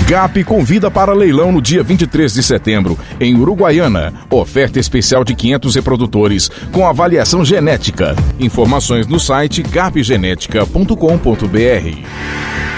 GAP convida para leilão no dia 23 de setembro, em Uruguaiana. Oferta especial de 500 reprodutores, com avaliação genética. Informações no site gapgenetica.com.br.